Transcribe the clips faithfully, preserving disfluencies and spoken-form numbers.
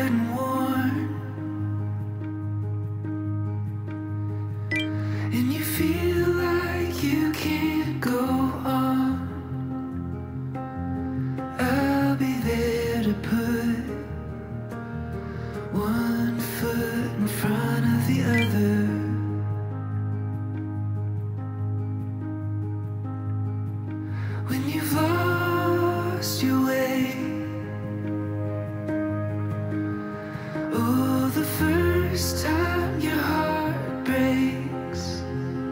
and worn, and you feel like you can't go on. I'll be there to put one foot in front of the other. When you've lost your way, oh, the first time your heart breaks,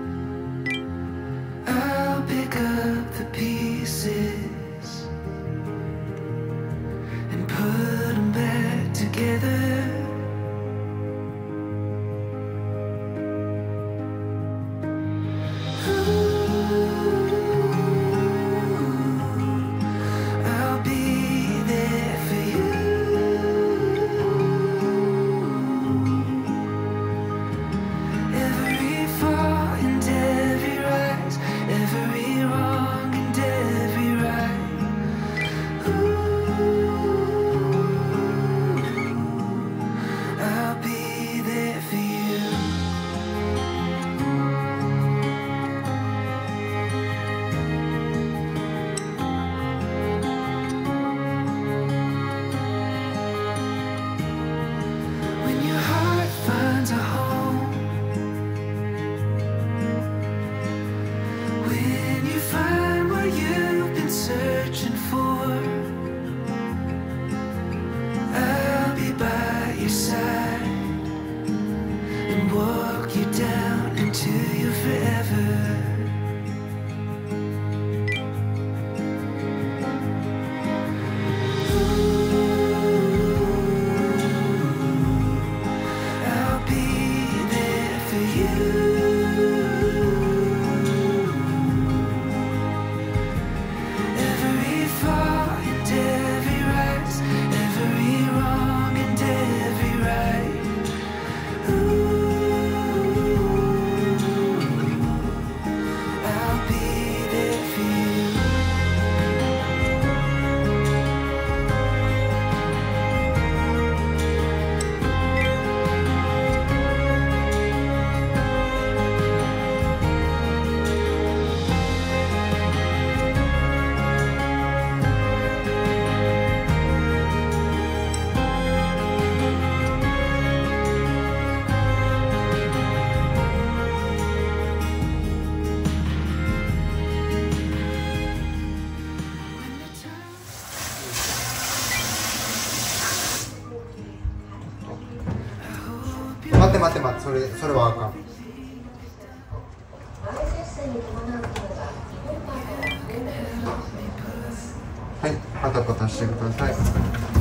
I'll pick up the pieces and put them back together. Walk you down into your forever. I'll be there for you. Every fall and every rise, every wrong and every right. Ooh. 待って待って待って、それそれはあかん。はい、パタパタしてください。